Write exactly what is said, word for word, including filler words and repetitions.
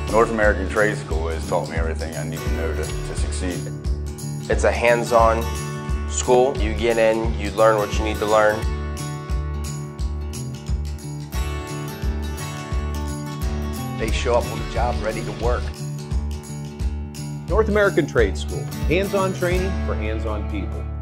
North American Trade School has taught me everything I need to know to, to succeed. It's a hands-on school. You get in, you learn what you need to learn. They show up on the job ready to work. North American Trade School, hands-on training for hands-on people.